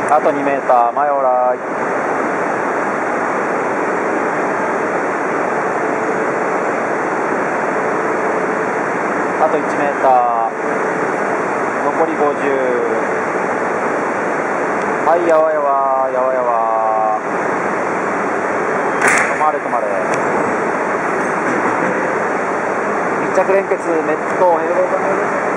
あと2メーター前オーライ。あと1メーター残り50。はい、やわやわやわやわ、止まれ止まれ。密着連結、メットヘルボート